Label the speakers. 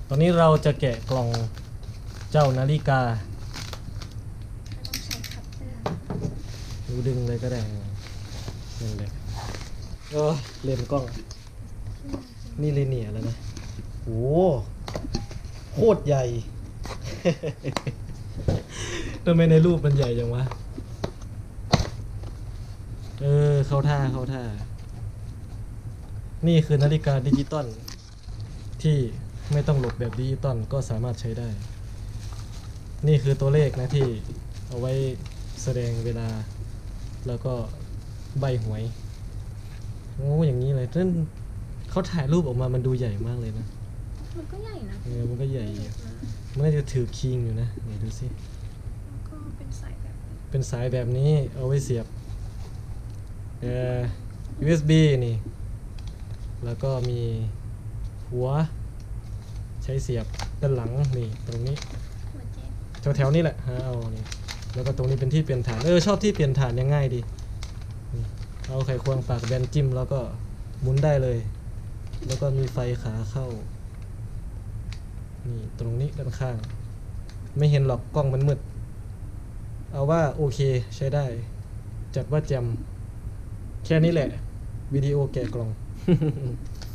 Speaker 1: ตอนนี้เราจะแกะกล่องเจ้านาฬิกา
Speaker 2: ต้องใช้คัตเตอร์
Speaker 1: ดูดึงเลยก็ได้นั่นแหละเลนส์กล้องนี่เลเนียแล้วนะโอ้โคตรใหญ่ ทำไมในรูปมันใหญ่จังวะเข้าท่านี่คือนาฬิกาดิจิตอลที่ไม่ต้องหลบแบบดิจิตอลก็สามารถใช้ได้ นี่คือตัวเลขนะที่เอาไว้แสดงเวลาแล้วก็ใบหวยโอ้อย่างนี้เลยนั่นเขาถ่ายรูปออกมามันดูใหญ่มากเลยนะ
Speaker 2: มันก็ใหญ่นะ
Speaker 1: มันก็ใหญ่มันน่าจะถือคิงอยู่นะไหนดูสิ
Speaker 2: แล้วก็เป็นสายแบบนี้
Speaker 1: เป็นสายแบบนี้เอาไว้เสียบUSB นี่แล้วก็มีหัวใช้เสียบด้านหลังนี่ตรงนี้
Speaker 2: หัวเจ็ด
Speaker 1: แถวๆนี้แหละเอานี่แล้วก็ตรงนี้เป็นที่เปลี่ยนฐานชอบที่เปลี่ยนฐานยังง่ายดีนี่เอาไขควงปากแบนจิ้มแล้วก็หมุนได้เลยแล้วก็มีไฟขาเข้านี่ตรงนี้ด้านข้างไม่เห็นหรอกกล้องมันมืดเอาว่าโอเคใช้ได้จัดว่าแจมแค่นี้แหละวิดีโอแกะกล่อง